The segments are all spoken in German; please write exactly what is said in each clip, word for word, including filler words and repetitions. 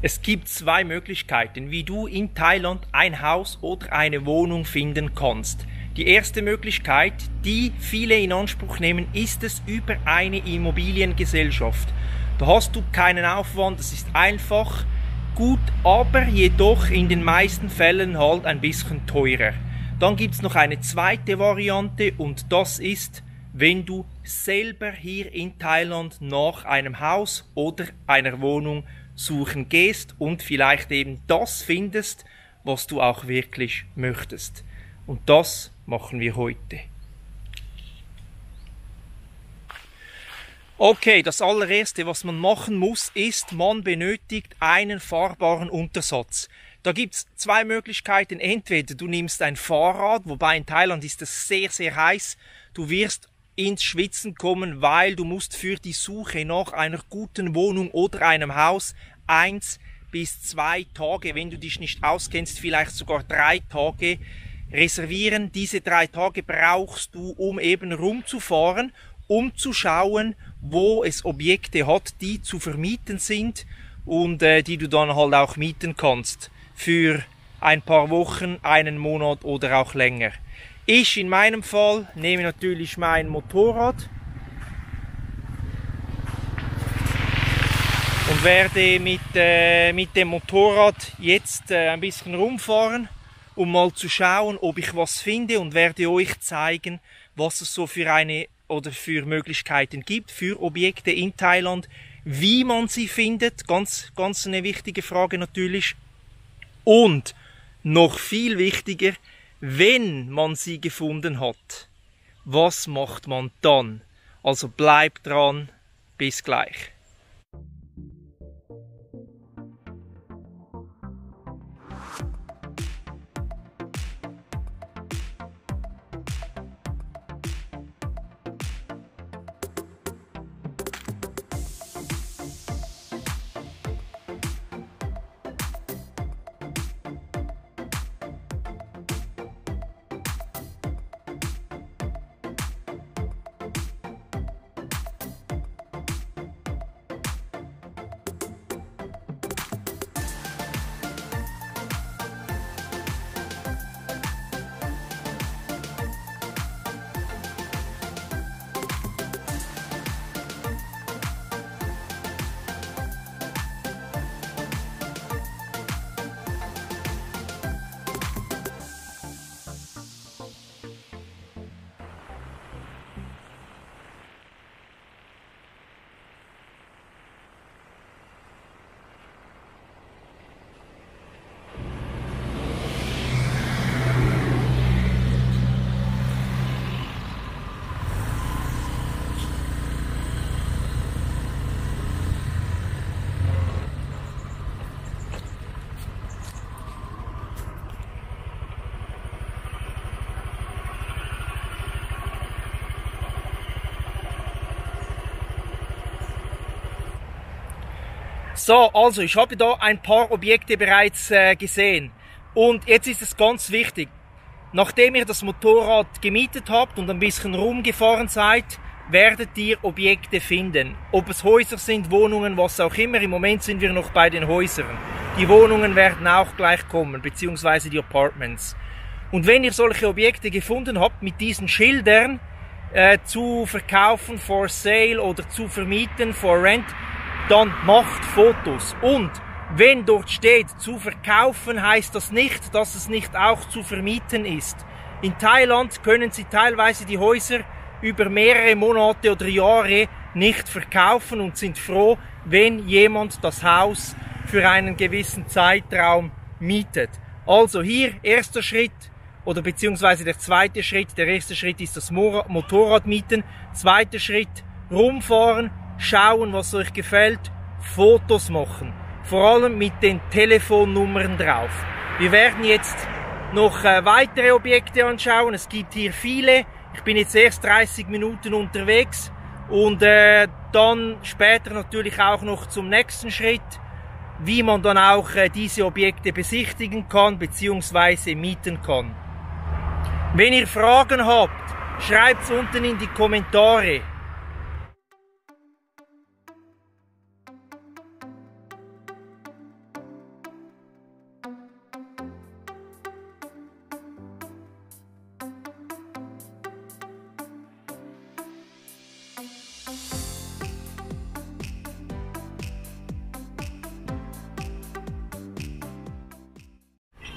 Es gibt zwei Möglichkeiten, wie du in Thailand ein Haus oder eine Wohnung finden kannst. Die erste Möglichkeit, die viele in Anspruch nehmen, ist es über eine Immobiliengesellschaft. Da hast du keinen Aufwand, es ist einfach, gut, aber jedoch in den meisten Fällen halt ein bisschen teurer. Dann gibt es noch eine zweite Variante und das ist, wenn du selber hier in Thailand nach einem Haus oder einer Wohnung suchen gehst und vielleicht eben das findest, was du auch wirklich möchtest. Und das machen wir heute. Okay, das allererste, was man machen muss, ist, man benötigt einen fahrbaren Untersatz. Da gibt es zwei Möglichkeiten. Entweder du nimmst ein Fahrrad, wobei in Thailand ist es sehr, sehr heiß. Du wirst ins Schwitzen kommen, weil du musst für die Suche nach einer guten Wohnung oder einem Haus eins bis zwei Tage, wenn du dich nicht auskennst, vielleicht sogar drei Tage reservieren. Diese drei Tage brauchst du, um eben rumzufahren, um zu schauen, wo es Objekte hat, die zu vermieten sind und äh, die du dann halt auch mieten kannst für ein paar Wochen, einen Monat oder auch länger. Ich in meinem Fall nehme natürlich mein Motorrad und werde mit, äh, mit dem Motorrad jetzt äh, ein bisschen rumfahren, um mal zu schauen, ob ich was finde, und werde euch zeigen, was es so für eine oder für Möglichkeiten gibt für Objekte in Thailand, wie man sie findet, ganz, ganz eine wichtige Frage natürlich, und noch viel wichtiger, wenn man sie gefunden hat, was macht man dann? Also bleibt dran, bis gleich. So, also ich habe da ein paar Objekte bereits äh, gesehen und jetzt ist es ganz wichtig, nachdem ihr das Motorrad gemietet habt und ein bisschen rumgefahren seid, werdet ihr Objekte finden. Ob es Häuser sind, Wohnungen, was auch immer. Im Moment sind wir noch bei den Häusern. Die Wohnungen werden auch gleich kommen, beziehungsweise die Apartments. Und wenn ihr solche Objekte gefunden habt mit diesen Schildern, äh, zu verkaufen, for sale oder zu vermieten, for rent, dann macht Fotos. Und wenn dort steht zu verkaufen, heißt das nicht, dass es nicht auch zu vermieten ist. In Thailand können sie teilweise die Häuser über mehrere Monate oder Jahre nicht verkaufen und sind froh, wenn jemand das Haus für einen gewissen Zeitraum mietet. Also hier erster Schritt oder beziehungsweise der zweite Schritt. Der erste Schritt ist das Motorrad mieten. Zweiter Schritt rumfahren, schauen, was euch gefällt, Fotos machen. Vor allem mit den Telefonnummern drauf. Wir werden jetzt noch äh, weitere Objekte anschauen. Es gibt hier viele. Ich bin jetzt erst dreißig Minuten unterwegs und äh, dann später natürlich auch noch zum nächsten Schritt, wie man dann auch äh, diese Objekte besichtigen kann bzw. mieten kann. Wenn ihr Fragen habt, schreibt es unten in die Kommentare.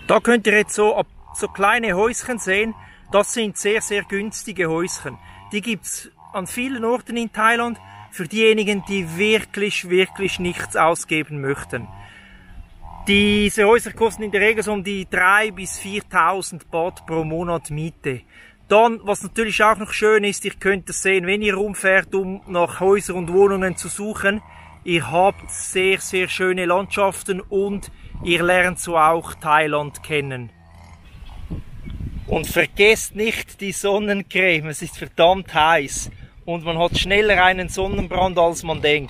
Da könnt ihr jetzt so, so kleine Häuschen sehen. Das sind sehr, sehr günstige Häuschen. Die gibt's an vielen Orten in Thailand für diejenigen, die wirklich, wirklich nichts ausgeben möchten. Diese Häuser kosten in der Regel so um die dreitausend bis viertausend Baht pro Monat Miete. Dann, was natürlich auch noch schön ist, ihr könnt es sehen, wenn ihr rumfährt, um nach Häusern und Wohnungen zu suchen, ihr habt sehr, sehr schöne Landschaften und ihr lernt so auch Thailand kennen. Und vergesst nicht die Sonnencreme, es ist verdammt heiß und man hat schneller einen Sonnenbrand, als man denkt.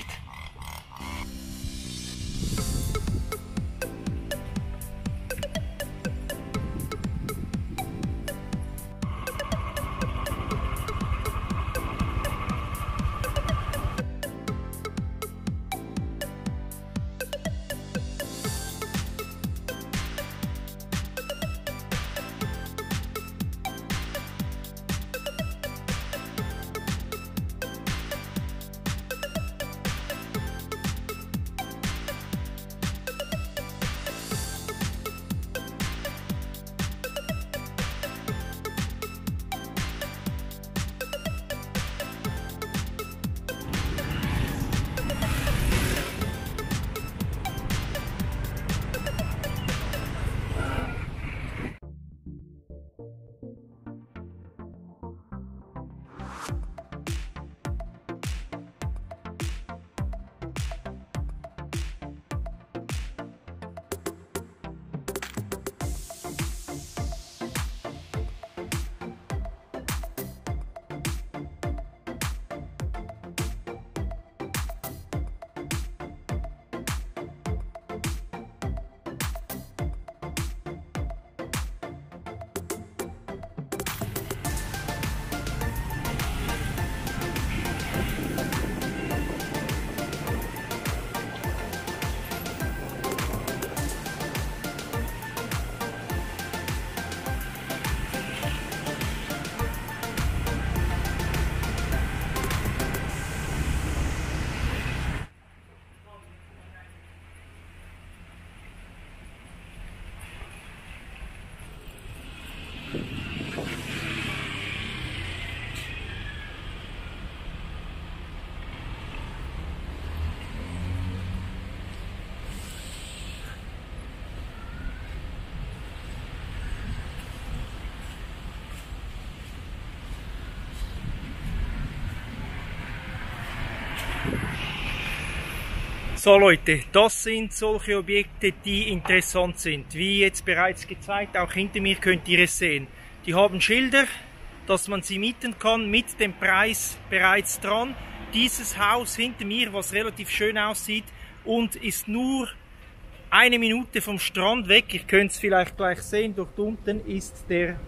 So Leute, das sind solche Objekte, die interessant sind. Wie jetzt bereits gezeigt, auch hinter mir könnt ihr es sehen. Die haben Schilder, dass man sie mieten kann, mit dem Preis bereits dran. Dieses Haus hinter mir, was relativ schön aussieht und ist nur eine Minute vom Strand weg. Ihr könnt es vielleicht gleich sehen, dort unten ist der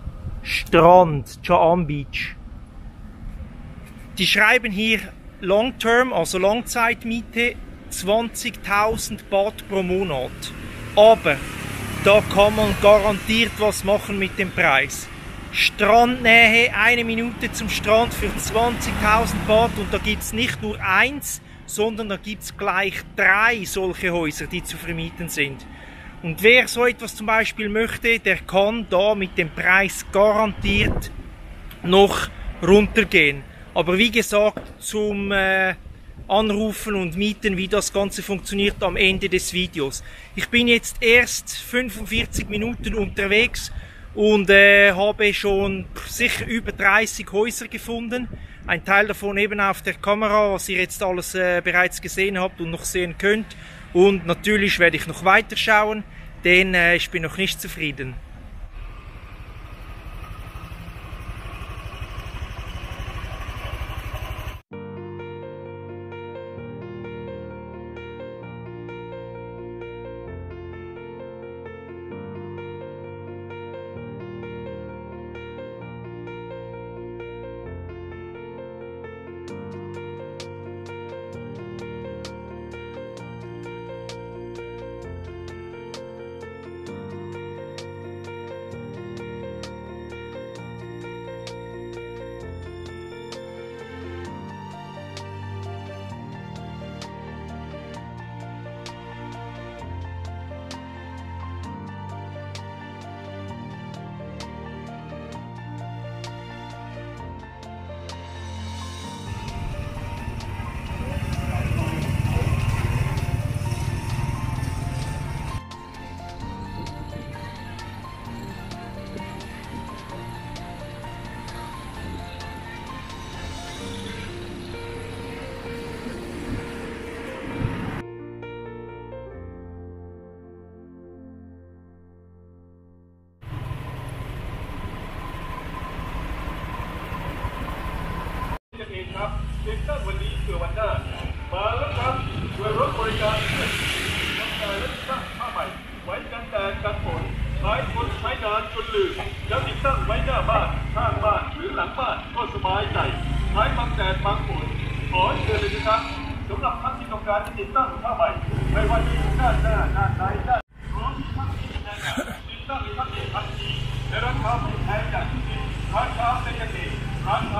Strand, Cha Am Beach. Die schreiben hier Long Term, also Langzeitmiete, zwanzigtausend Baht pro Monat. Aber da kann man garantiert was machen mit dem Preis. Strandnähe, eine Minute zum Strand für zwanzigtausend Baht und da gibt es nicht nur eins, sondern da gibt es gleich drei solche Häuser, die zu vermieten sind. Und wer so etwas zum Beispiel möchte, der kann da mit dem Preis garantiert noch runtergehen. Aber wie gesagt, zum äh, Anrufen und Mieten, wie das Ganze funktioniert, am Ende des Videos. Ich bin jetzt erst fünfundvierzig Minuten unterwegs und äh, habe schon sicher über dreißig Häuser gefunden. Ein Teil davon eben auf der Kamera, was ihr jetzt alles äh, bereits gesehen habt und noch sehen könnt. Und natürlich werde ich noch weiter schauen, denn äh, ich bin noch nicht zufrieden. ครับเซ็นเตอร์วันนี้เผื่อวันหน้ามาแล้วครับด้วยรถบริการที่ทำงานและติดตั้งผ้าใหม่ไว้กันแดดกันฝนใช้ทนใช้นานจนลืมแล้วติดตั้งไว้หน้าบ้านข้างบ้านหรือหลังบ้านก็สบายใจใช้บังแดดบังฝนขอเชิญเลยนะครับสำหรับท่านที่ต้องการติดตั้งผ้าใหม่ไม่ว่าจะอยู่ด้านหน้าด้านในด้านพร้อมที่ทั้งที่แน่นติดตั้งในทันทีทันทีและราคาไม่แพงอย่างที่คิดราคาเป็นกันเองราคา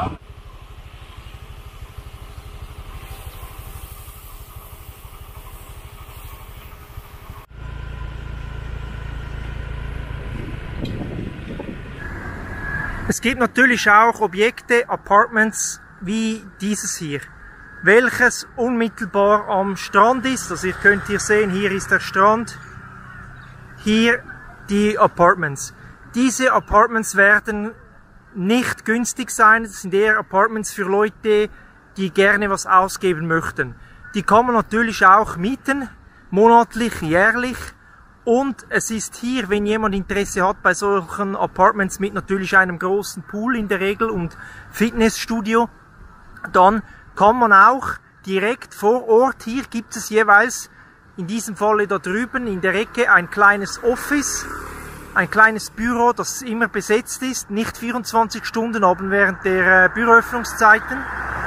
Es gibt natürlich auch Objekte, Apartments wie dieses hier, welches unmittelbar am Strand ist. Also ihr könnt hier sehen, hier ist der Strand, hier die Apartments. Diese Apartments werden nicht günstig sein, das sind eher Apartments für Leute, die gerne was ausgeben möchten. Die kann man natürlich auch mieten, monatlich, jährlich. Und es ist hier, wenn jemand Interesse hat bei solchen Apartments mit natürlich einem großen Pool in der Regel und Fitnessstudio, dann kann man auch direkt vor Ort, hier gibt es jeweils in diesem Falle da drüben in der Ecke ein kleines Office, ein kleines Büro, das immer besetzt ist, nicht vierundzwanzig Stunden, aber während der äh, Büroöffnungszeiten.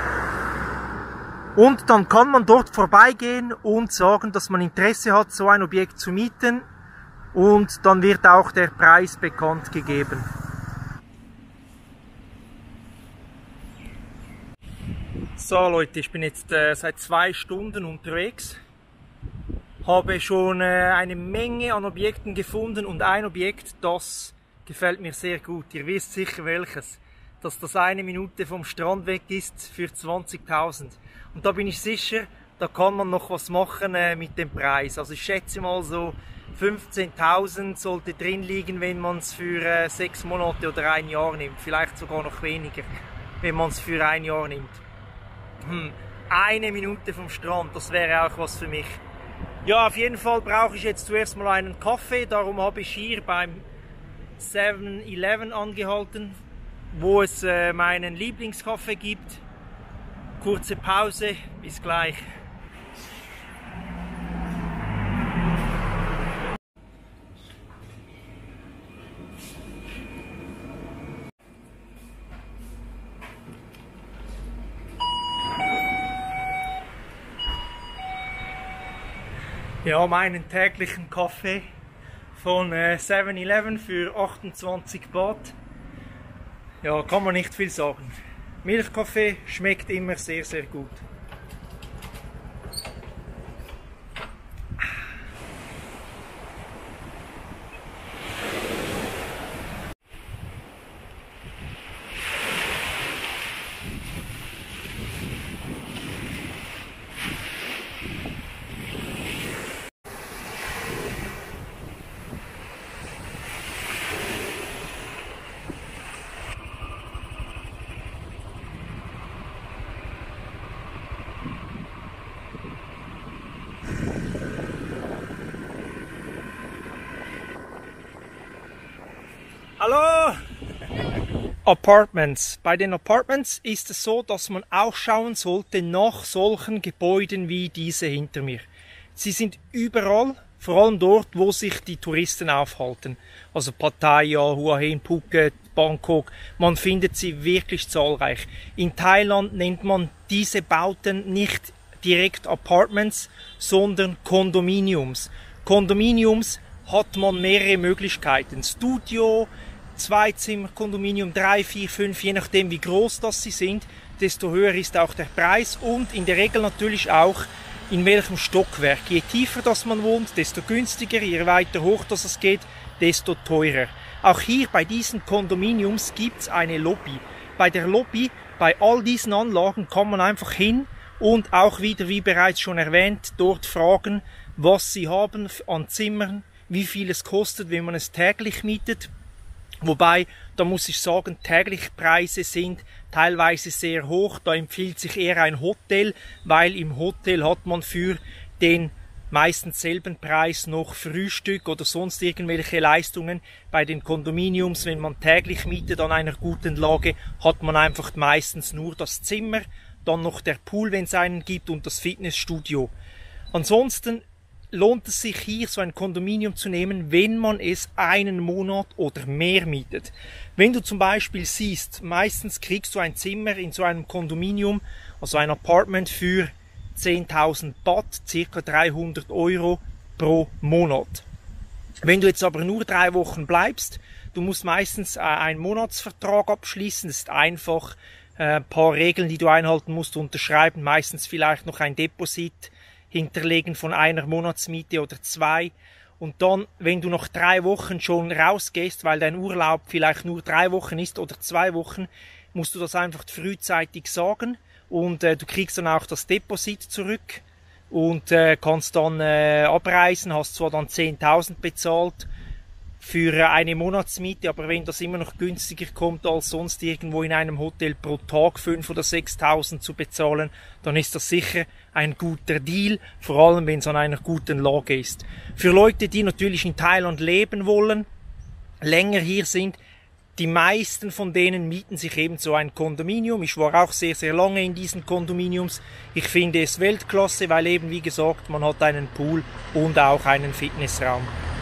Und dann kann man dort vorbeigehen und sagen, dass man Interesse hat, so ein Objekt zu mieten. Und dann wird auch der Preis bekannt gegeben. So Leute, ich bin jetzt äh, seit zwei Stunden unterwegs. Habe schon äh, eine Menge an Objekten gefunden und ein Objekt, das gefällt mir sehr gut. Ihr wisst sicher welches. Dass das eine Minute vom Strand weg ist für zwanzigtausend. Und da bin ich sicher, da kann man noch was machen äh, mit dem Preis. Also ich schätze mal so fünfzehntausend sollte drin liegen, wenn man es für äh, sechs Monate oder ein Jahr nimmt. Vielleicht sogar noch weniger, wenn man es für ein Jahr nimmt. Hm, eine Minute vom Strand, das wäre auch was für mich. Ja, auf jeden Fall brauche ich jetzt zuerst mal einen Kaffee. Darum habe ich hier beim seven eleven angehalten, wo es äh, meinen Lieblingskaffee gibt. Kurze Pause, bis gleich. Ja, meinen täglichen Kaffee von äh, seven eleven für achtundzwanzig Baht. Ja, kann man nicht viel sagen. Milchkaffee schmeckt immer sehr, sehr gut. Hallo! Apartments. Bei den Apartments ist es so, dass man auch schauen sollte nach solchen Gebäuden wie diese hinter mir. Sie sind überall, vor allem dort, wo sich die Touristen aufhalten. Also Pattaya, Hua Hin, Phuket, Bangkok. Man findet sie wirklich zahlreich. In Thailand nennt man diese Bauten nicht direkt Apartments, sondern Kondominiums. Kondominiums hat man mehrere Möglichkeiten. Studio, Zweizimmer, Kondominium, drei, vier, fünf, je nachdem wie groß das sie sind, desto höher ist auch der Preis und in der Regel natürlich auch in welchem Stockwerk. Je tiefer das man wohnt, desto günstiger, je weiter hoch das es geht, desto teurer. Auch hier bei diesen Kondominiums gibt es eine Lobby. Bei der Lobby, bei all diesen Anlagen kann man einfach hin und auch wieder, wie bereits schon erwähnt, dort fragen, was sie haben an Zimmern, wie viel es kostet, wenn man es täglich mietet. Wobei, da muss ich sagen, tägliche Preise sind teilweise sehr hoch. Da empfiehlt sich eher ein Hotel, weil im Hotel hat man für den meistens selben Preis noch Frühstück oder sonst irgendwelche Leistungen. Bei den Kondominiums, wenn man täglich mietet an einer guten Lage, hat man einfach meistens nur das Zimmer, dann noch der Pool, wenn es einen gibt, und das Fitnessstudio. Ansonsten lohnt es sich hier, so ein Kondominium zu nehmen, wenn man es einen Monat oder mehr mietet. Wenn du zum Beispiel siehst, meistens kriegst du ein Zimmer in so einem Kondominium, also ein Apartment für zehntausend Baht, circa dreihundert Euro pro Monat. Wenn du jetzt aber nur drei Wochen bleibst, du musst meistens äh, einen Monatsvertrag abschließen, das ist einfach, äh, ein paar Regeln, die du einhalten musst, unterschreiben, meistens vielleicht noch ein Deposit hinterlegen von einer Monatsmiete oder zwei. Und dann, wenn du noch drei Wochen schon rausgehst, weil dein Urlaub vielleicht nur drei Wochen ist oder zwei Wochen, musst du das einfach frühzeitig sagen, und äh, du kriegst dann auch das Deposit zurück und äh, kannst dann äh, abreisen, hast zwar dann zehntausend bezahlt für äh, eine Monatsmiete, aber wenn das immer noch günstiger kommt als sonst irgendwo in einem Hotel pro Tag fünftausend oder sechstausend zu bezahlen, dann ist das sicher ein guter Deal, vor allem wenn es an einer guten Lage ist. Für Leute, die natürlich in Thailand leben wollen, länger hier sind, die meisten von denen mieten sich eben so ein Kondominium. Ich war auch sehr, sehr lange in diesen Kondominiums. Ich finde es Weltklasse, weil eben, wie gesagt, man hat einen Pool und auch einen Fitnessraum.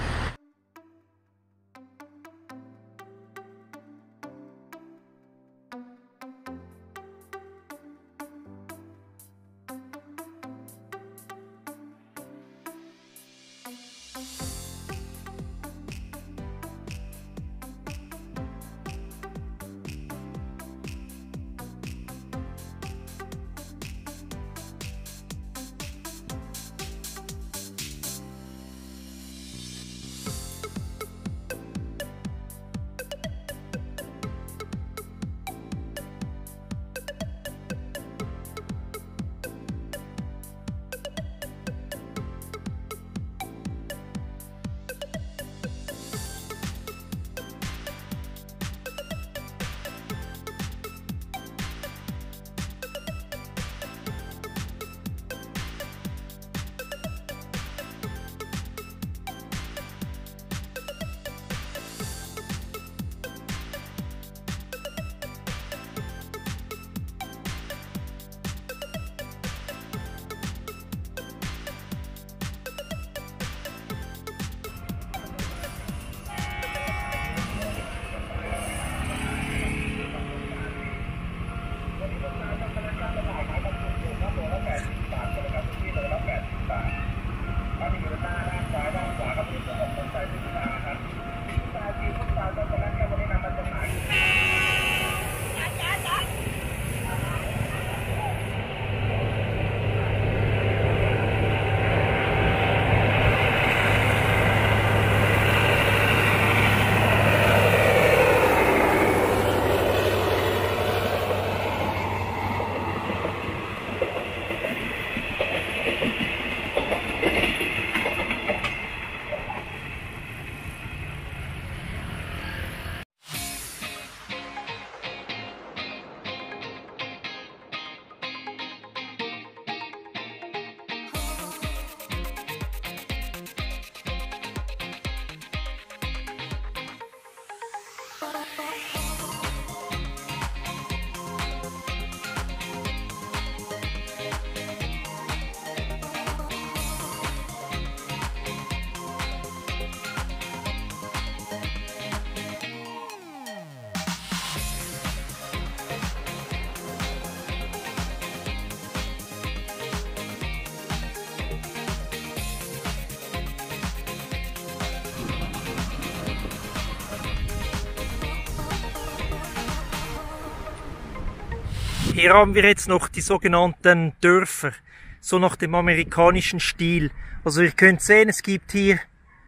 Hier haben wir jetzt noch die sogenannten Dörfer, so nach dem amerikanischen Stil. Also ihr könnt sehen, es gibt hier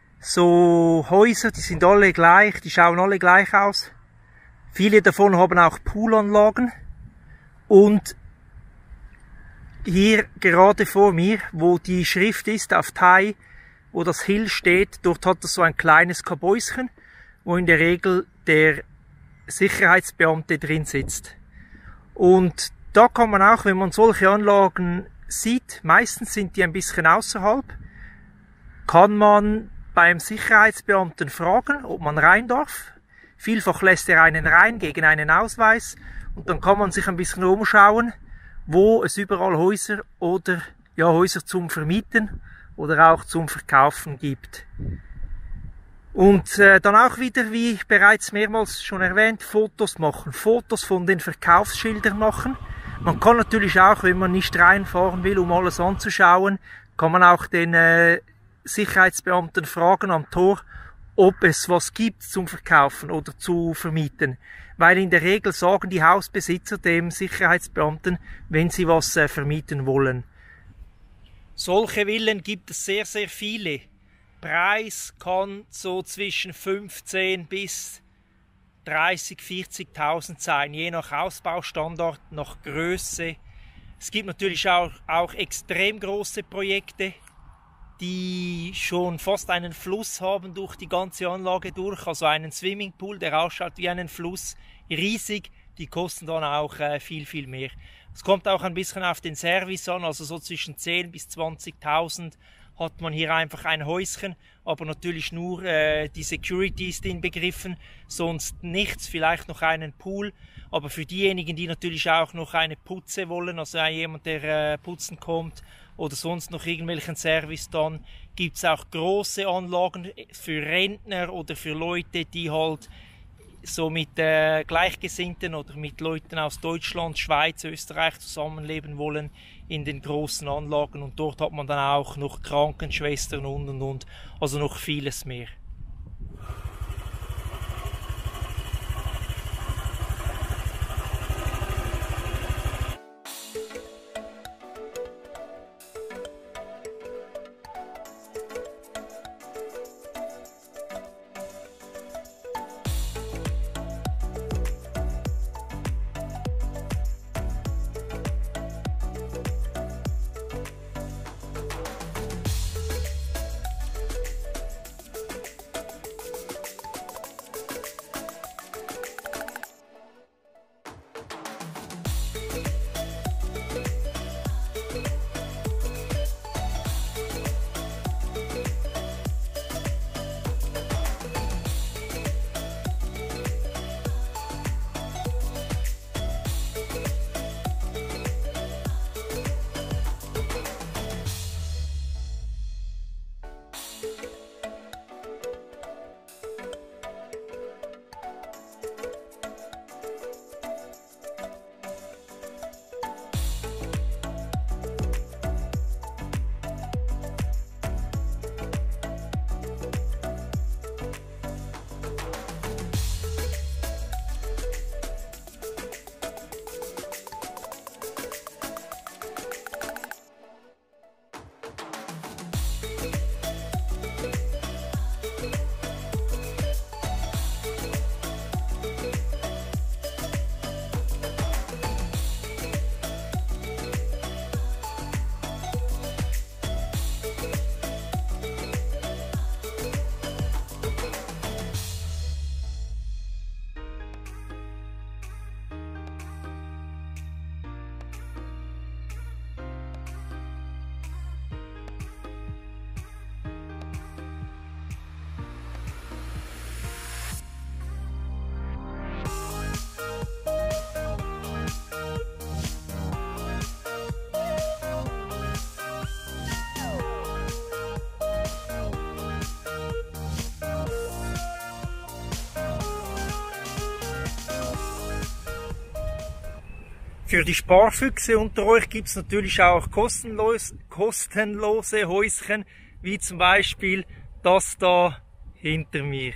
so Häuser, die sind alle gleich, die schauen alle gleich aus. Viele davon haben auch Poolanlagen. Und hier gerade vor mir, wo die Schrift ist auf Thai, wo das Hill steht, dort hat es so ein kleines Kabäuschen, wo in der Regel der Sicherheitsbeamte drin sitzt. Und da kann man auch, wenn man solche Anlagen sieht, meistens sind die ein bisschen außerhalb, kann man beim Sicherheitsbeamten fragen, ob man rein darf. Vielfach lässt er einen rein gegen einen Ausweis und dann kann man sich ein bisschen umschauen wo es überall Häuser oder ja, Häuser zum Vermieten oder auch zum Verkaufen gibt. Und äh, dann auch wieder, wie bereits mehrmals schon erwähnt, Fotos machen. Fotos von den Verkaufsschildern machen. Man kann natürlich auch, wenn man nicht reinfahren will, um alles anzuschauen, kann man auch den äh, Sicherheitsbeamten fragen am Tor, ob es was gibt zum Verkaufen oder zu vermieten. Weil in der Regel sagen die Hausbesitzer dem Sicherheitsbeamten, wenn sie was äh, vermieten wollen. Solche Villen gibt es sehr, sehr viele. Preis kann so zwischen fünfzehn bis dreißig, vierzigtausend sein, je nach Ausbaustandard, nach Größe. Es gibt natürlich auch, auch extrem große Projekte, die schon fast einen Fluss haben durch die ganze Anlage durch, also einen Swimmingpool, der ausschaut wie einen Fluss, riesig, die kosten dann auch äh, viel, viel mehr. Es kommt auch ein bisschen auf den Service an, also so zwischen zehn bis zwanzigtausend hat man hier einfach ein Häuschen, aber natürlich nur äh, die Security ist inbegriffen, sonst nichts, vielleicht noch einen Pool, aber für diejenigen, die natürlich auch noch eine Putze wollen, also jemand, der äh, putzen kommt oder sonst noch irgendwelchen Service, dann gibt es auch große Anlagen für Rentner oder für Leute, die halt so mit äh, Gleichgesinnten oder mit Leuten aus Deutschland, Schweiz, Österreich zusammenleben wollen in den großen Anlagen, und dort hat man dann auch noch Krankenschwestern und und und, also noch vieles mehr. Für die Sparfüchse unter euch gibt es natürlich auch kostenlos, kostenlose Häuschen, wie zum Beispiel das da hinter mir.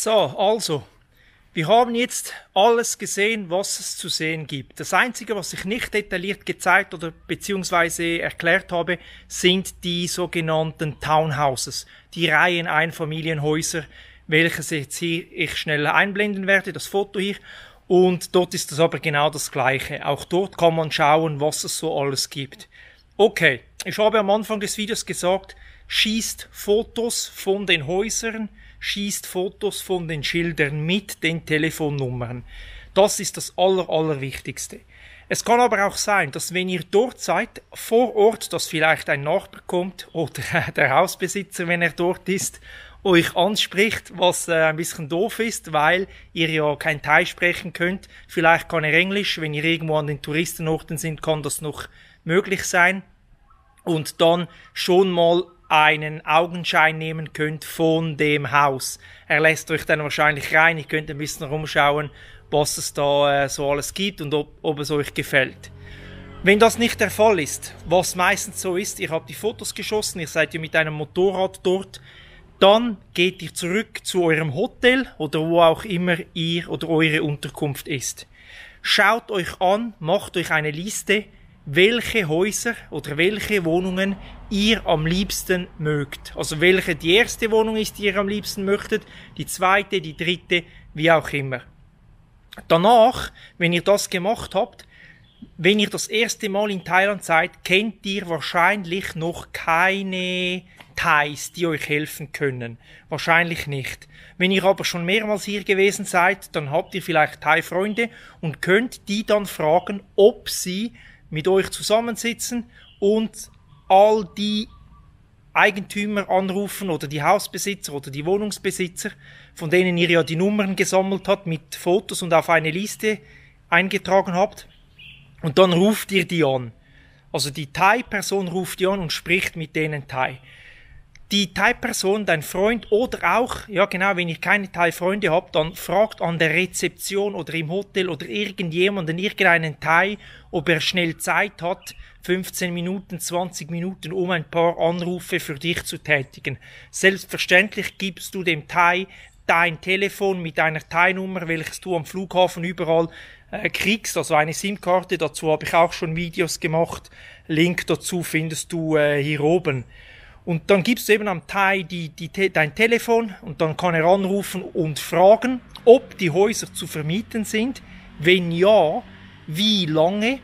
So, also, wir haben jetzt alles gesehen, was es zu sehen gibt. Das Einzige, was ich nicht detailliert gezeigt oder beziehungsweise erklärt habe, sind die sogenannten Townhouses, die Reihen-Einfamilienhäuser, welches jetzt hier ich schnell einblenden werde, das Foto hier. Und dort ist das aber genau das Gleiche. Auch dort kann man schauen, was es so alles gibt. Okay, ich habe am Anfang des Videos gesagt, schießt Fotos von den Häusern, schießt Fotos von den Schildern mit den Telefonnummern. Das ist das Aller, Allerwichtigste. Es kann aber auch sein, dass wenn ihr dort seid, vor Ort, dass vielleicht ein Nachbar kommt oder der Hausbesitzer, wenn er dort ist, euch anspricht, was äh, ein bisschen doof ist, weil ihr ja kein Thai sprechen könnt. Vielleicht kann er Englisch, wenn ihr irgendwo an den Touristenorten sind, kann das noch möglich sein. Und dann schon mal einen Augenschein nehmen könnt von dem Haus. Er lässt euch dann wahrscheinlich rein, ihr könnt ein bisschen rumschauen, was es da äh, so alles gibt und ob, ob es euch gefällt. Wenn das nicht der Fall ist, was meistens so ist, ihr habt die Fotos geschossen, ihr seid ja mit einem Motorrad dort, dann geht ihr zurück zu eurem Hotel oder wo auch immer ihr oder eure Unterkunft ist. Schaut euch an, macht euch eine Liste, welche Häuser oder welche Wohnungen ihr am liebsten mögt. Also welche die erste Wohnung ist, die ihr am liebsten möchtet, die zweite, die dritte, wie auch immer. Danach, wenn ihr das gemacht habt, wenn ihr das erste Mal in Thailand seid, kennt ihr wahrscheinlich noch keine Thais, die euch helfen können. Wahrscheinlich nicht. Wenn ihr aber schon mehrmals hier gewesen seid, dann habt ihr vielleicht Thai-Freunde und könnt die dann fragen, ob sie mit euch zusammensitzen und all die Eigentümer anrufen oder die Hausbesitzer oder die Wohnungsbesitzer, von denen ihr ja die Nummern gesammelt habt, mit Fotos und auf eine Liste eingetragen habt. Und dann ruft ihr die an. Also die Thai-Person ruft die an und spricht mit denen Thai. Die Thai-Person, dein Freund oder auch, ja genau, wenn ihr keine Thai-Freunde habt, dann fragt an der Rezeption oder im Hotel oder irgendjemanden, irgendeinen Thai, ob er schnell Zeit hat, fünfzehn Minuten, zwanzig Minuten, um ein paar Anrufe für dich zu tätigen. Selbstverständlich gibst du dem Thai dein Telefon mit einer Thai-Nummer, welches du am Flughafen überall äh, kriegst, also eine SIM-Karte. Dazu habe ich auch schon Videos gemacht. Link dazu findest du äh, hier oben. Und dann gibst du eben am Thai die, die, dein Telefon und dann kann er anrufen und fragen, ob die Häuser zu vermieten sind. Wenn ja, wie lange,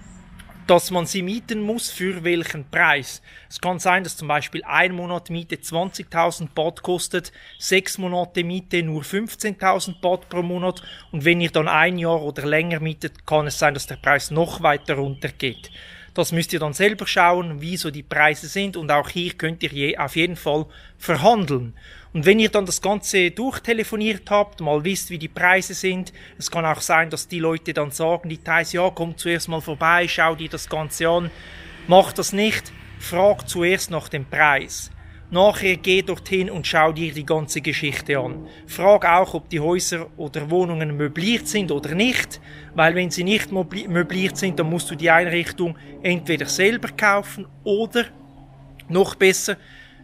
dass man sie mieten muss, für welchen Preis. Es kann sein, dass zum Beispiel ein Monat Miete zwanzigtausend Baht kostet, sechs Monate Miete nur fünfzehntausend Baht pro Monat und wenn ihr dann ein Jahr oder länger mietet, kann es sein, dass der Preis noch weiter runtergeht. Das müsst ihr dann selber schauen, wie so die Preise sind und auch hier könnt ihr je, auf jeden Fall verhandeln. Und wenn ihr dann das Ganze durchtelefoniert habt, mal wisst, wie die Preise sind, es kann auch sein, dass die Leute dann sagen, die Thais, ja, komm zuerst mal vorbei, schau dir das Ganze an. Macht das nicht, frag zuerst nach dem Preis. Nachher geh dorthin und schau dir die ganze Geschichte an. Frag auch, ob die Häuser oder Wohnungen möbliert sind oder nicht, weil wenn sie nicht möbliert sind, dann musst du die Einrichtung entweder selber kaufen oder, noch besser,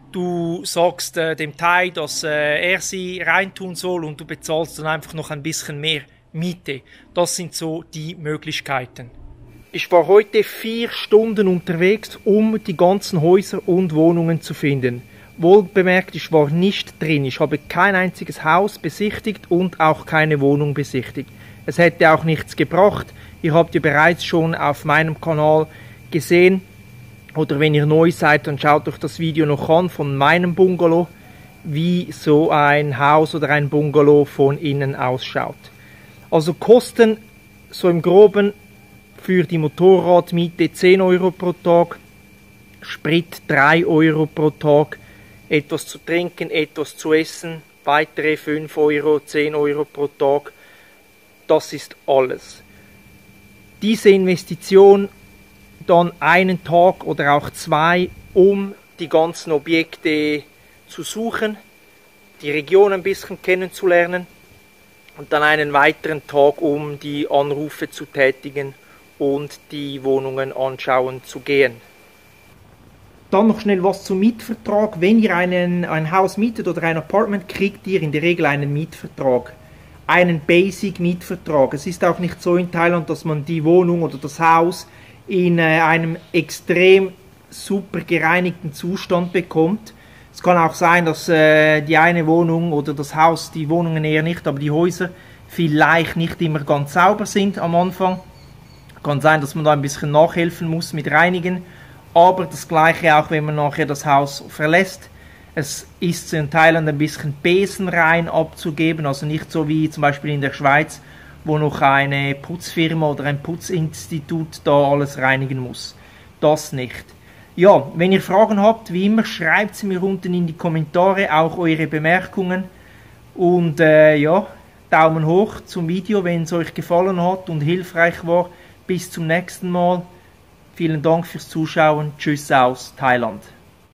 du sagst äh, dem Thai, dass äh, er sie reintun soll und du bezahlst dann einfach noch ein bisschen mehr Miete. Das sind so die Möglichkeiten. Ich war heute vier Stunden unterwegs, um die ganzen Häuser und Wohnungen zu finden. Wohlbemerkt, ich war nicht drin. Ich habe kein einziges Haus besichtigt und auch keine Wohnung besichtigt. Es hätte auch nichts gebracht. Ihr habt ja bereits schon auf meinem Kanal gesehen, oder wenn ihr neu seid, dann schaut euch das Video noch an von meinem Bungalow, wie so ein Haus oder ein Bungalow von innen ausschaut. Also Kosten so im Groben für die Motorradmiete zehn Euro pro Tag, Sprit drei Euro pro Tag, etwas zu trinken, etwas zu essen, weitere fünf Euro, zehn Euro pro Tag. Das ist alles. Diese Investition dann einen Tag oder auch zwei, um die ganzen Objekte zu suchen, die Region ein bisschen kennenzulernen und dann einen weiteren Tag, um die Anrufe zu tätigen und die Wohnungen anschauen zu gehen. Dann noch schnell was zum Mietvertrag. Wenn ihr einen, ein Haus mietet oder ein Apartment, kriegt ihr in der Regel einen Mietvertrag. Einen Basic-Mietvertrag. Es ist auch nicht so in Thailand, dass man die Wohnung oder das Haus in äh, einem extrem super gereinigten Zustand bekommt. Es kann auch sein, dass äh, die eine Wohnung oder das Haus, die Wohnungen eher nicht, aber die Häuser vielleicht nicht immer ganz sauber sind am Anfang. Kann sein, dass man da ein bisschen nachhelfen muss mit Reinigen. Aber das Gleiche auch, wenn man nachher das Haus verlässt. Es ist in Thailand ein bisschen besenrein abzugeben, also nicht so wie zum Beispiel in der Schweiz, wo noch eine Putzfirma oder ein Putzinstitut da alles reinigen muss. Das nicht. Ja, wenn ihr Fragen habt, wie immer, schreibt sie mir unten in die Kommentare, auch eure Bemerkungen. Und äh, ja, Daumen hoch zum Video, wenn es euch gefallen hat und hilfreich war. Bis zum nächsten Mal. Vielen Dank fürs Zuschauen. Tschüss aus Thailand.